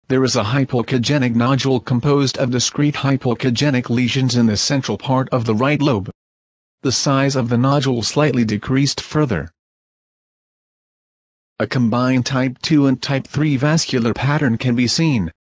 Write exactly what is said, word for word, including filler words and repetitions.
There is a hypoechogenic nodule composed of discrete hypoechogenic lesions in the central part of the right lobe. The size of the nodule slightly decreased further. A combined type two and type three vascular pattern can be seen.